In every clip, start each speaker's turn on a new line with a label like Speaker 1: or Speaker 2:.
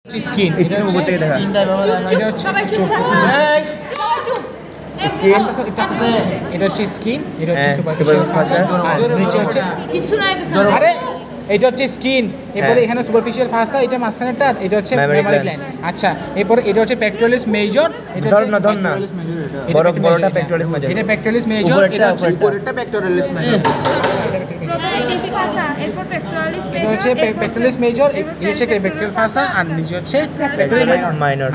Speaker 1: Skin
Speaker 2: skin উপর থেকে দেখা
Speaker 1: এটা হচ্ছে স্কিন, এটা হচ্ছে সুপারফিশিয়াল ফাসা, আর নিচে হচ্ছে আরে এটা হচ্ছে স্কিন, এরপরে এখানে সুপারফিশিয়াল ফাসা, এটা মাঝখানেরটা, এটা হচ্ছে মেমরি গ্ল্যান্ড। আচ্ছা, এরপরে এটা হচ্ছে পেক্টোরালিস মেজর, এটা হচ্ছে
Speaker 2: না বড়টা পেক্টোরালিস মেজর,
Speaker 1: এটা পেক্টোরালিস মেজর, এটা হচ্ছে উপরেরটা পেক্টোরালিস মেজর, এটা হচ্ছে পেক্টোরালিস মেজর, এটা হচ্ছে পেক্টোরাল ফাসা, আর নিচে হচ্ছে পেক্টোরাল
Speaker 2: মাইনর।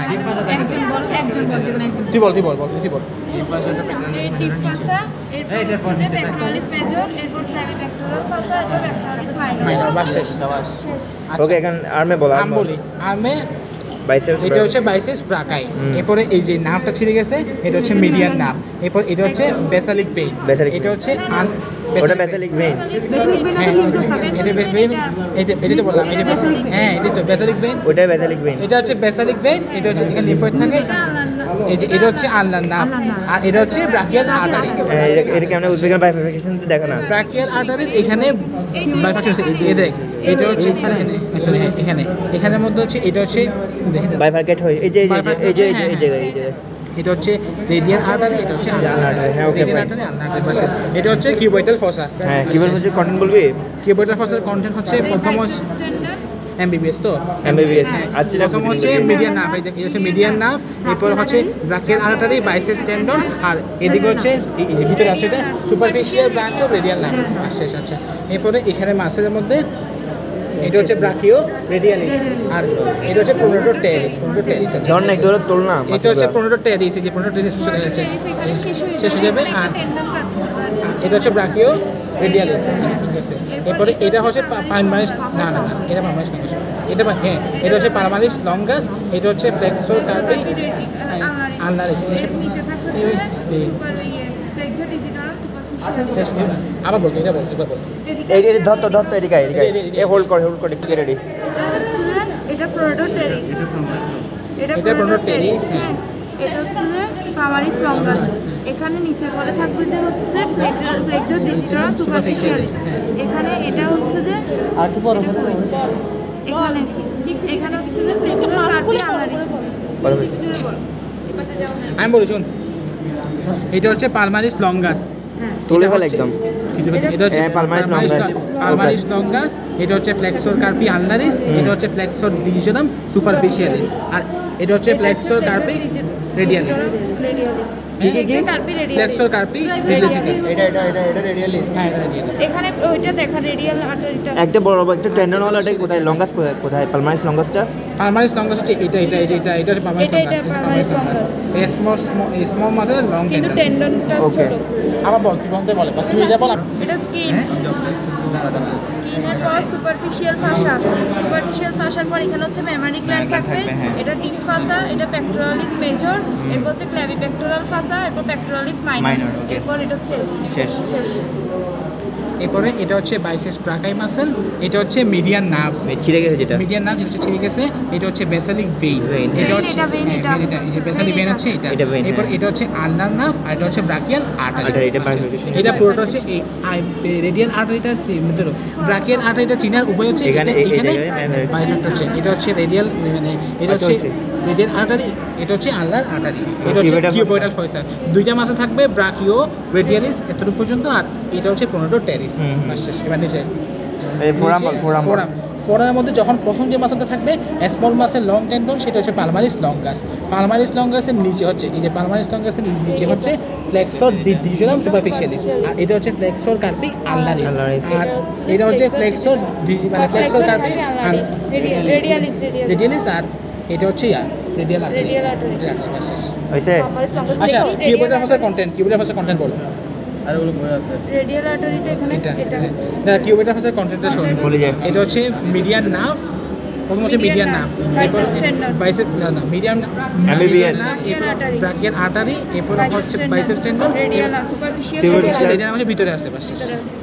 Speaker 1: তুই বল
Speaker 3: ডিপ ফাসা, এরপর হচ্ছে পেক্টোরালিস মেজর, এরপর ক্ল্যাভি পেক্টোরাল ফাসা, এরপর পেক্টোরালিস মাইনর।
Speaker 1: বাস শেষ।
Speaker 2: ওকে, এখন আর্মে বল।
Speaker 1: আর্ম বলি, আর্মে
Speaker 2: বাইসেপস,
Speaker 1: এটা হচ্ছে বাইসেপস ব্রাকাই, এরপরে এই যে নার্ভটা ছিঁড়ে গেছে, এটা হচ্ছে মিডিয়ান নার্ভ, এরপর এটা হচ্ছে বেসালিক ভেইন, এটা হচ্ছে
Speaker 2: ওটা বেসালিক ভেইন।
Speaker 1: হ্যাঁ, এটা ভেইন, এটা তো বললাম, এটা হ্যাঁ, এটা তো বেসালিক ভেইন,
Speaker 2: ওটা বেসালিক ভেইন,
Speaker 1: এটা হচ্ছে বেসালিক ভেইন, এটা হচ্ছে এখানে লিম্ফয়েড থাকে, এই যে এটা হচ্ছে আলনার নার্ভ, আর এটা হচ্ছে ব্রাকিয়াল আর্টারি।
Speaker 2: এটা কেমন উদ্বেগের বাইফার্কেশন দেখা না?
Speaker 1: ব্রাকিয়াল আর্টারির এখানে বাইফার্কেশন, এই দেখ, এটা হচ্ছে এখানের মধ্যে হচ্ছে, এটা হচ্ছে
Speaker 2: বাইফার্কেট হয়, এই যে জায়গায়
Speaker 1: এটা হচ্ছে রেডিয়াল আর্টারি, এটা হচ্ছে আলনার আর্টারি।
Speaker 2: হ্যাঁ, ওকে ফাইন।
Speaker 1: এটা হচ্ছে কিউবয়েটাল ফসা।
Speaker 2: হ্যাঁ, কিউবয়েটাল ফসার কন্টেন্ট বলবি?
Speaker 1: কিউবয়েটাল ফসার কন্টেন্ট হচ্ছে প্রথম হচ্ছে এমবিবিএস, তো
Speaker 2: এমবিবিএস। আচ্ছা,
Speaker 1: প্রথম হচ্ছে মিডিয়ান নার্ভ, এই হচ্ছে মিডিয়ান নার্ভ, এরপর হচ্ছে ব্রাকিয়াল আর্টারি, বাইসেপ টেন্ডন, আর এদিকে হচ্ছে এই যে ভিতরে আছে এটা superficial branch of radial nerve. শেষ। আচ্ছা, এরপরে এখানে মাসেলের মধ্যে এটা হচ্ছে ব্রাকিও রেডিয়ালিস, আর এটা হচ্ছে প্রোনোটো টেরিস।
Speaker 2: ধর না, একটু তোল না।
Speaker 1: এটা হচ্ছে প্রোনোটো টেরিস, এই যে প্রোনোটো টেরিস শেষ হয়ে যাবে, আর এটা হচ্ছে ব্রাকিও রেডিয়ালিস। ঠিক আছে, এরপরে এটা হচ্ছে পালমারিস, না এটা পালমারিস লঙ্গাস, এটা হচ্ছে পালমারিস লঙ্গাস, এটা হচ্ছে ফ্লেক্সর কার্পি আলনারিস। আবার বলতো, এটা বল, এবার বল।
Speaker 2: এই ধর তো এদিকে হোল্ড করে একটু রেডি।
Speaker 3: এটা প্রোনোটো টেরিস,
Speaker 1: এটা প্রোনোটো টেরিস, হ্যাঁ।
Speaker 3: এটা হচ্ছে পালমারিস লঙ্গাস, এখানে নিচে করে থাকবে যে হচ্ছে যে ফ্লেক্সর ডিজিটাল সুপারফিশিয়ালিস, এখানে এটা হচ্ছে যে
Speaker 4: আর কি বড়
Speaker 3: এখানে হচ্ছে যে ফ্লেক্সর কার্পি আলনারিস।
Speaker 1: আমি বলি, শুন, এটা হচ্ছে পালমারিস লঙ্গাস,
Speaker 2: তুলে ফেল একদম।
Speaker 1: এটা হচ্ছে
Speaker 2: পালমারিস
Speaker 1: লঙ্গাস, এটা হচ্ছে ফ্লেক্সর কার্পি আলনারিস, এটা হচ্ছে ফ্লেক্সর ডিজিটাম সুপারফিশিয়ালিস, আর এটা হচ্ছে ফ্লেক্সর কার্পি রেডিয়ালিস।
Speaker 2: কি
Speaker 1: ফ্লেক্সর কার্পি রেডিয়ালিস, এটা রেডিয়ালিস। হ্যাঁ, এটা রেডিয়ালিস।
Speaker 3: এখানে ওইটা দেখা রেডিয়াল আর্টারিটা,
Speaker 2: একটা বড় একটা টেন্ডন ওয়ালাটা কোথায়? লঙ্গাস কোথায়? পালমারিস লঙ্গাসটা?
Speaker 1: পালমারিস লঙ্গাস হচ্ছে এটা হচ্ছে palmaris longus, small muscle long
Speaker 3: কিন্তু
Speaker 1: টেন্ডন।
Speaker 3: টেন্ডনটা
Speaker 2: ওকে,
Speaker 1: আবার বল, তুই বলতে বলে, তুই এটা বল।
Speaker 3: এটা স্কিনের পর সুপারফিশিয়াল ফাসার পর এখানে হচ্ছে মেমারি গ্ল্যান্ড থাকবে, এটা ডিপ ফাসা, এটা পেক্টোরালিস মেজর, এরপর হচ্ছে ক্ল্যাভি পেক্টোরাল ফাসা, এরপর পেক্টোরালিস মাইনর, এরপর এটা চেস্ট।
Speaker 2: শেষ।
Speaker 1: এরপরে এটা হচ্ছে বাইসেপস ব্রাকাই মাসেল, এটা হচ্ছে মিডিয়ান নার্ভ,
Speaker 2: ছিঁড়ে গেছে যেটা,
Speaker 1: মিডিয়ান নার্ভ যেটা ছিঁড়ে গেছে, এটা হচ্ছে বেসালিক ভেইন, এটা হচ্ছে বেসালিক ভেইন হচ্ছে এটা। এরপর এটা হচ্ছে আলনার নার্ভ, আর এটা হচ্ছে ব্রাকিয়াল আর্টারি। এটা পুরোটা হচ্ছে রেডিয়াল আর্টারিটা, ব্রাকিয়াল আর্টারিটা চিনার উপায় হচ্ছে এখানে বাইফেক্ট হচ্ছে, এটা হচ্ছে রেডিয়াল, মানে এটা হচ্ছে রেডিয়াল আর্টারি, এটা হচ্ছে আলনার আর্টারি, এটা হচ্ছে কিউবয়েটাল ফসা। দুইটা মাসে থাকবে ব্রাকিও রেডিয়ালিস এতটুকু পর্যন্ত, আর এটা হচ্ছে প্রোনোটো টেরিস। শেষ। এবার নিচে ফোরামের মধ্যে যখন প্রথম যে মাসলটা থাকবে স্মল মাসের লং টেন্ডন, সেটা হচ্ছে পালমারিস লঙ্গাস। পালমারিস লঙ্গাসের নিচে হচ্ছে, এই যে পালমারিস লঙ্গাসের নিচে হচ্ছে ফ্লেক্সর ডিজিটাম সুপারফিশিয়ালিস, আর এটা হচ্ছে ফ্লেক্সর কার্পি আলনারিস, আর এটা হচ্ছে ফ্লেক্সর কার্পি রেডিয়ালিস, আর এটা হচ্ছে রেডিয়াল আর্টারি।
Speaker 2: হইছে?
Speaker 1: আচ্ছা, কিউবয়েটাল ফসার কন্টেন্ট বল।
Speaker 4: আর ওগুলো বই আছে।
Speaker 3: রেডিয়াল আর্টারিটা এখানে, এটা
Speaker 1: না, কিউবয়েটাল ফসার কন্টেন্টটা শুনুন,
Speaker 2: বলে যায়।
Speaker 1: এটা হচ্ছে মিডিয়ান নার্ভ, প্রথম হচ্ছে median nerve, bicep medium
Speaker 2: MBBS,
Speaker 1: brachial artery, এরপর হচ্ছে bicep tendon,
Speaker 3: radial superficial
Speaker 1: radial হচ্ছে ভিতরে আছে। বাস শেষ।